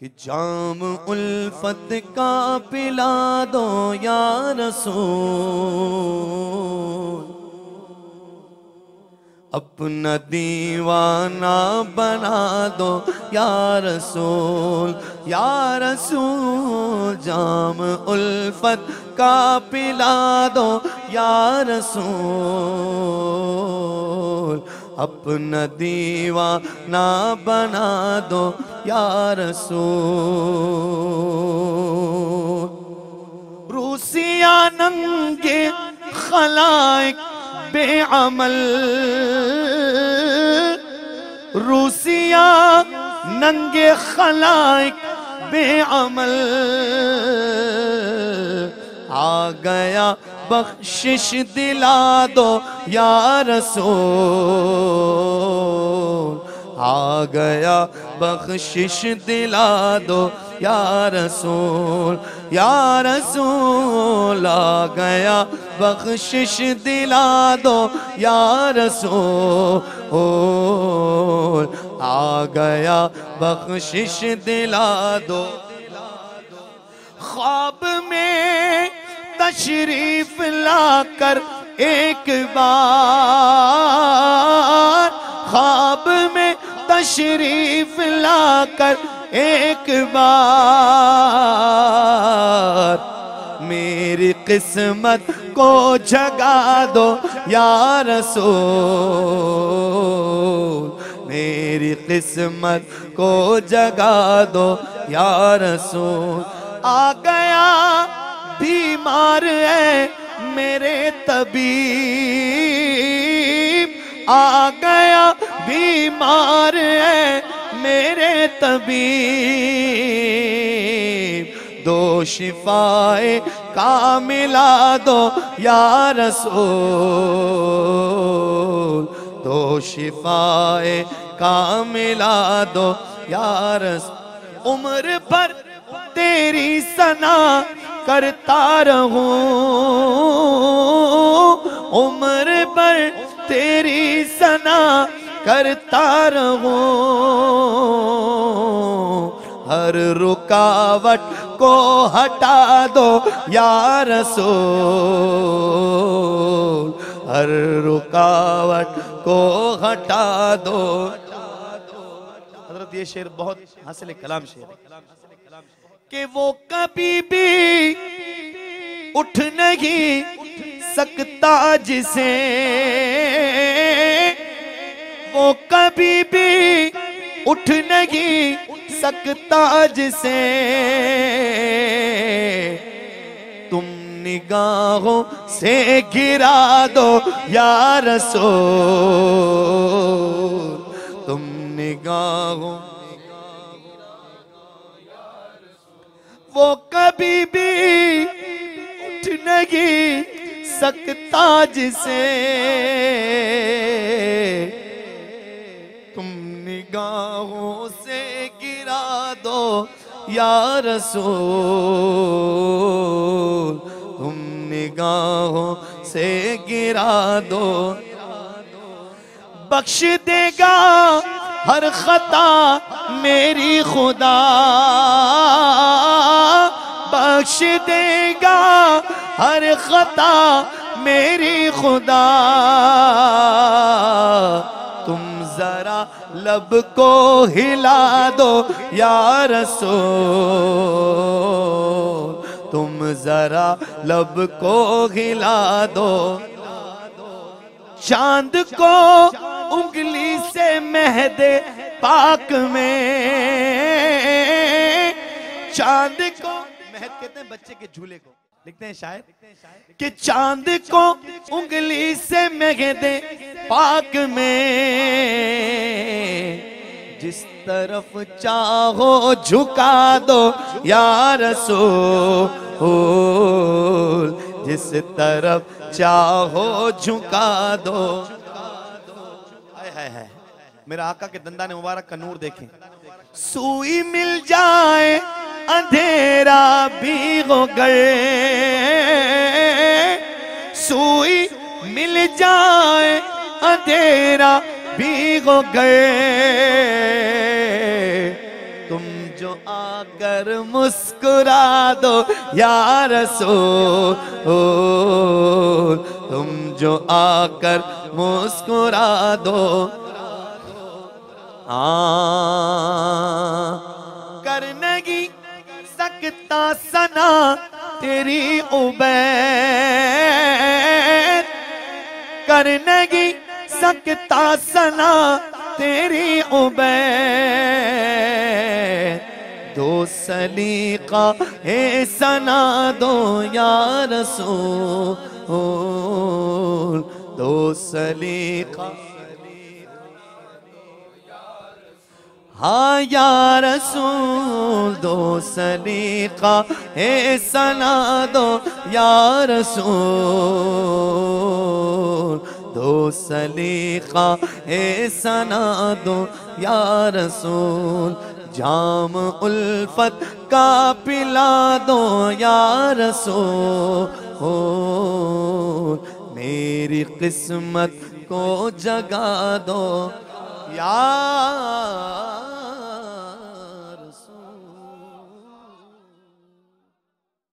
कि जाम उल्फत का पिला दो या रसूल, अपना दीवाना बना दो या रसूल, या रसूल। जाम उल्फत का पिला दो या रसूल, अपना दीवाना बना दो या रसूल। रूसिया नंगे खलाइक बेअमल, रूसिया नंगे खलाइक बेअमल, आ गया बख्शिश दिला दो या रसूल, आ गया बख्शिश दिला दो या रसूल, या रसूल। आ गया बख्शिश दिला दो या रसूल, आ गया बख्शिश दिला दो। ख्वाब में तशरीफ लाकर एक बार, ख्वाब में तशरीफ लाकर एक बार, मेरी किस्मत को जगा दो या रसूल, मेरी किस्मत को जगा दो या रसूल। आ गया बीमार है मेरे तबीब, आ गया बीमार है मेरे तबीब, दो शिफाए कामिला दो या रसूल, दो शिफाए कामिला दो या रसूल। उम्र भर तेरी सना करता रहूं, उम्र भर तेरी सना करता रहूं, हर रुकावट को हटा दो या रसूल, हर रुकावट को हटा दो। हजरत ये शेर बहुत हासिल कलाम शेर है कि वो कभी भी उठ नहीं सकता जिसे, वो कभी भी उठ नहीं सकता जिसे, तुम निगाहों से गिरा दो या रसूल, तुम निगाहों, वो कभी भी उठ नहीं सकता जिसे, तुम निगाहों से गिरा दो या रसूल, तुम निगाहों से गिरा दो। बख्श देगा हर खता मेरी खुदा, बख्श देगा हर खता मेरी खुदा, तुम जरा लब को हिला दो या रसूल, तुम जरा लब को हिला दो। चांद को उंगली से मेहदे पाक में, चांद को महद कहते हैं बच्चे के झूले को, लिखते हैं शायद कि चांद को उंगली से मेहदे पाक में, जिस तरफ चाहो झुका दो या रसूल, जिस तरफ चाहो झुका दो। है मेरा आका के दंदाने मुबारक का नूर देखें। सुई मिल जाए अंधेरा भी हो गए, सुई मिल जाए अंधेरा भी हो गए, तुम जो आकर मुस्कुरा दो या रसूल, तुम जो आकर मुस्कुरा दो। कर नहीं सकता सना तेरी उबैद, कर नहीं सकता सना तेरी उबैद। दो सलीका है सना दो या रसूल, दो सलीका हाँ या रसूल, दो सलीका है सना दो या रसूल, दो सलीका है सना दो या रसूल। जाम उल्फत का पिला दो या रसूल, मेरी किस्मत को जगा दो या